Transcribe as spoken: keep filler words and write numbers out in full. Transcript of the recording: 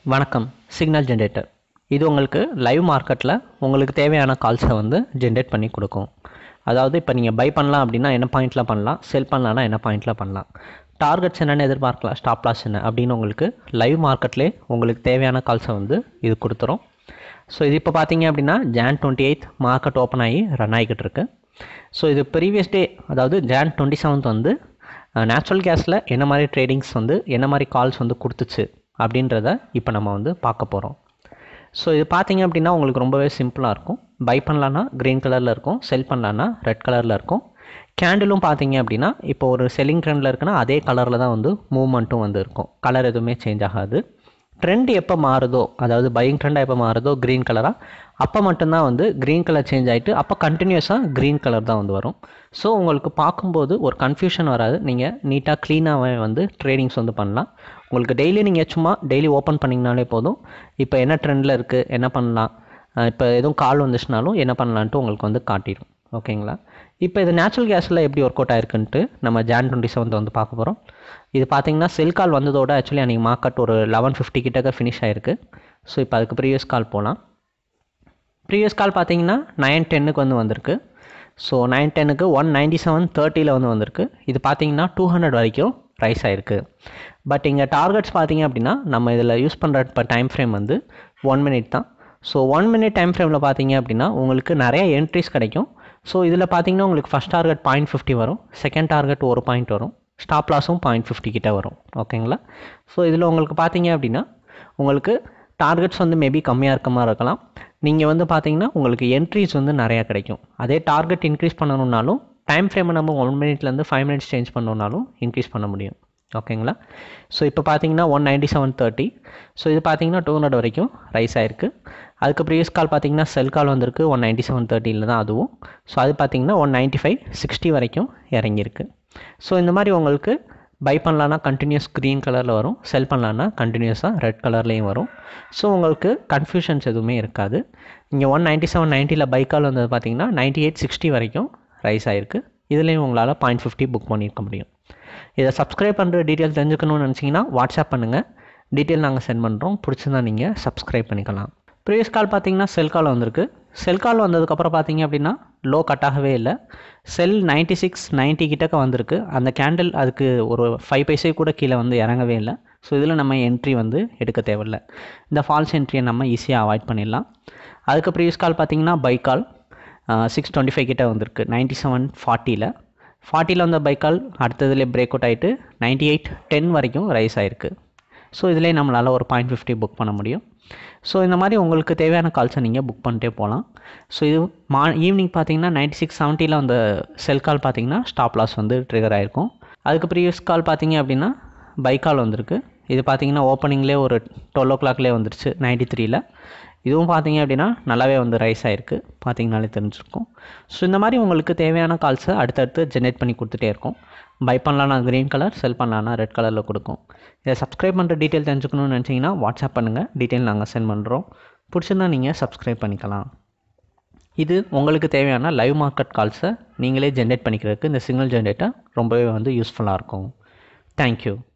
வணக்கம். Signal generator இது உங்களுக்கு லைவ் மார்க்கெட்டில் உங்களுக்கு தேவையான கால்ஸை வந்து ஜென்ரேட் பண்ணி கொடுக்கும். அதாவது இப்போ நீங்கள் பை பண்ணலாம் அப்படின்னா என்ன பாயிண்டில் பண்ணலாம், செல் பண்ணலான்னா என்ன பாயிண்டில் பண்ணலாம், டார்கெட்ஸ் என்னென்னு எதிர்பார்க்கலாம், ஸ்டாப் லாஸ் என்ன அப்படின்னு உங்களுக்கு லைவ் மார்க்கெட்லேயே உங்களுக்கு தேவையான கால்ஸை வந்து இது கொடுத்துரும். ஸோ இது இப்போ பார்த்தீங்க அப்படின்னா June twenty eighth market open ஆகி ரன் ஆகிக்கிட்டு இருக்கு. ஸோ இது ப்ரீவியஸ் டே அதாவது ஜான் டுவெண்ட்டி செவன்த் வந்து நேச்சுரல் கேஸில் என்ன மாதிரி ட்ரேடிங்ஸ் வந்து என்ன மாதிரி கால்ஸ் வந்து கொடுத்துச்சு அப்படின்றத இப்போ நம்ம வந்து பார்க்க போகிறோம். ஸோ இது பார்த்தீங்க அப்படின்னா உங்களுக்கு ரொம்பவே சிம்பிளாக இருக்கும். பை பண்ணலான்னா க்ரீன் கலரில் இருக்கும், செல் பண்ணலான்னா ரெட் கலரில் இருக்கும். கேண்டிலும் பார்த்தீங்க அப்படின்னா இப்போ ஒரு செல்லிங் ட்ரெண்டில் இருக்குன்னா அதே கலரில் தான் வந்து மூவ்மெண்ட்டும் வந்து இருக்கும், கலர் எதுவுமே சேஞ்ச் ஆகாது. ட்ரெண்ட் எப்போ மாறுதோ, அதாவது பையிங் ட்ரெண்டாக எப்போ மாறுதோ க்ரீன் கலராக, அப்போ மட்டும்தான் வந்து க்ரீன் கலர் சேஞ்ச் ஆகிட்டு அப்போ கண்டினியூஸாக க்ரீன் கலர் தான் வந்து வரும். ஸோ உங்களுக்கு பார்க்கும்போது ஒரு கன்ஃபியூஷன் வராது, நீங்கள் நீட்டாக க்ளீனாகவே வந்து ட்ரேடிங்ஸ் வந்து பண்ணலாம். உங்களுக்கு டெய்லி நீங்கள் சும்மா டெய்லி ஓப்பன் பண்ணிங்கனாலே போதும், இப்போ என்ன ட்ரெண்டில் இருக்குது, என்ன பண்ணலாம், இப்போ எதுவும் கால் வந்துச்சுனாலும் என்ன பண்ணலான்ட்டு உங்களுக்கு வந்து காட்டிடும். ஓகேங்களா? இப்போ இது நேச்சுரல் கேஸில் எப்படி ஒர்க் அவுட் ஆயிருக்குன்ட்டு நம்ம ஜான் டுவெண்ட்டி செவன்த் வந்து பார்க்க போகிறோம். இது பார்த்தீங்கன்னா செல் கால் வந்ததோட ஆக்சுவலி அன்றைக்கி மார்க்கெட் ஒரு லெவன் ஃபிஃப்டி கிட்டக்க ஃபினிஷ் ஆகிருக்கு. ஸோ இப்போ அதுக்கு ப்ரீவியஸ் கால் போகலாம். ப்ரீவியஸ் கால் பார்த்தீங்கன்னா நைன் டென்னுக்கு வந்து வந்திருக்கு. ஸோ நைன் டென்னுக்கு ஒன் நைன்ட்டி செவன் தேர்ட்டியில் வந்து வந்திருக்கு. இது பார்த்தீங்கன்னா டூ ஹண்ட்ரட் வரைக்கும் ரைஸ் ஆகிருக்கு. பட் இங்கே டார்கெட்ஸ் பார்த்தீங்க அப்படின்னா நம்ம இதில் யூஸ் பண்ணுற இப்போ டைம் ஃப்ரேம் வந்து ஒன் மினிட் தான். ஸோ ஒன் மினிட் டைம் ஃப்ரேமில் பார்த்தீங்க அப்படின்னா உங்களுக்கு நிறைய என்ட்ரிஸ் கிடைக்கும். ஸோ இதில் பார்த்தீங்கன்னா உங்களுக்கு ஃபஸ்ட் டார்கெட் பாயிண்ட் ஃபிஃப்டி வரும், செகண்ட் டார்கெட் ஒரு பாயிண்ட் வரும், ஸ்டாப் லாஸும் பாயிண்ட் ஃபிஃப்டி கிட்ட வரும். ஓகேங்களா? ஸோ இதில் உங்களுக்கு பார்த்தீங்க அப்படின்னா உங்களுக்கு டார்கெட்ஸ் வந்து மேபி கம்மியாக இருக்க மாதிரி இருக்கலாம். நீங்கள் வந்து பார்த்தீங்கன்னா உங்களுக்கு என்ட்ரிஸ் வந்து நிறையா கிடைக்கும். அதே டார்கெட் இன்க்ரீஸ் பண்ணணுன்னாலும் டைம் ஃப்ரேமை நம்ம ஒன் மினிட்லேருந்து ஃபைவ் மினிட்ஸ் சேஞ்ச் பண்ணணுன்னாலும் இன்க்ரீஸ் பண்ண முடியும். ஓகேங்களா? ஸோ இப்போ பார்த்தீங்கன்னா one ninety seven thirty. So இது பார்த்தீங்கன்னா டூ ஹண்ட்ரட் வரைக்கும் ரைஸ் ஆயிருக்கு. அதுக்கு ப்ரீவியஸ் கால் பார்த்தீங்கன்னா செல் கால் வந்திருக்கு ஒன் நைன்ட்டி செவன் தேர்ட்டியில் தான் அதுவும். ஸோ அது பார்த்தீங்கன்னா ஒன் நைன்ட்டி ஃபைவ் சிக்ஸ்டி வரைக்கும் இறங்கியிருக்கு. ஸோ இந்த மாதிரி உங்களுக்கு பை பண்ணலான்னா கண்டினியூஸ் க்ரீன் கலரில் வரும், செல் பண்ணலான்னா கண்டினியூஸாக ரெட் கலர்லேயும் வரும். ஸோ உங்களுக்கு கன்ஃபியூஷன்ஸ் எதுவுமே இருக்காது. இங்கே ஒன் நைன்ட்டி செவன் நைன்ட்டியில் பை கால் வந்தது பார்த்தீங்கன்னா நைன்ட்டி எயிட் சிக்ஸ்டி வரைக்கும் ரைஸ் ஆகிருக்கு. இதுலேயும் உங்களால் பாயிண்ட் ஃபிஃப்டி புக் பண்ணியிருக்க முடியும். இதை சப்ஸ்கிரைப் பண்ணுற டீட்டெயில் தெரிஞ்சுக்கணும்னு நினச்சிங்கன்னா வாட்ஸ்அப் பண்ணுங்கள், டீட்டெயில் நாங்கள் சென்ட் பண்ணுறோம். பிடிச்சிருந்தா நீங்கள் சப்ஸ்கிரைப் பண்ணிக்கலாம். ப்ரீவியஸ் கால் பார்த்தீங்கன்னா செல் கால் வந்திருக்கு. செல் கால் வந்ததுக்கப்புறம் பார்த்தீங்க அப்படின்னா லோ கட் ஆகவே இல்லை. செல் நைன்ட்டி சிக்ஸ் நைன்ட்டி கிட்டக்க வந்திருக்கு. அந்த கேண்டில் அதுக்கு ஒரு ஃபைவ் பைசே கூட கீழே வந்து இறங்கவே இல்லை. ஸோ இதில் நம்ம என்ட்ரி வந்து எடுக்க தேவையில்லை. இந்த ஃபால்ஸ் என்ட்ரியை நம்ம ஈஸியாக அவாய்ட் பண்ணிடலாம். அதுக்கு ப்ரீவியஸ் கால் பார்த்தீங்கன்னா buy call six twenty five கிட்ட வந்திருக்கு நைன்ட்டி செவன் ஃபார்ட்டியில். ஃபார்ட்டியில் வந்த பை கால் அடுத்ததுலேயே பிரேக் அவுட் ஆகிட்டு நைன்ட்டி எயிட் டென் வரைக்கும் ரைஸ் ஆகிருக்கு. ஸோ இதிலே நம்மளால் ஒரு பாயிண்ட் ஃபிஃப்டி புக் பண்ண முடியும். ஸோ இந்த மாதிரி உங்களுக்கு தேவையான கால்ஸை நீங்கள் புக் பண்ணிட்டே போகலாம். ஸோ இது மா ஈவினிங் பார்த்தீங்கன்னா நைன்ட்டி சிக்ஸ் செவன்ட்டியில் அந்த செல் கால் பார்த்தீங்கன்னா ஸ்டாப் லாஸ் வந்து ட்ரிகர் ஆகிருக்கும். அதுக்கு ப்ரீவியஸ் கால் பார்த்தீங்க அப்படின்னா பை கால் வந்திருக்கு. இது பார்த்தீங்கன்னா ஓப்பனிங்லேயே ஒரு டுவெல் ஓ கிளாக்லேயே வந்துருச்சு நைன்ட்டி த்ரீயில். இதுவும் பார்த்தீங்க அப்படின்னா நல்லாவே வந்து ரைஸ் ஆகிருக்கு, பார்த்தீங்கனாலே தெரிஞ்சிருக்கும். ஸோ இந்த மாதிரி உங்களுக்கு தேவையான கால்ஸை அடுத்தடுத்து ஜென்ரேட் பண்ணி கொடுத்துட்டே இருக்கும். பை பண்ணலான்னா க்ரீன் கலர், செல் பண்ணலான்னா ரெட் கலரில் கொடுக்கும். இதை சப்ஸ்கிரைப் பண்ணுற டீட்டெயில் தெரிஞ்சுக்கணும்னு நினச்சிங்கன்னா வாட்ஸ்அப் பண்ணுங்கள், டீட்டெயில் நாங்கள் சென்ட் பண்ணுறோம். பிடிச்சிருந்தா நீங்கள் சப்ஸ்கிரைப் பண்ணிக்கலாம். இது உங்களுக்கு தேவையான லைவ் மார்க்கெட் கால்ஸை நீங்களே ஜென்ரேட் பண்ணிக்கிறதுக்கு இந்த சிக்னல் ஜென்ரேட்டர் ரொம்பவே வந்து யூஸ்ஃபுல்லாக இருக்கும். தேங்க்யூ.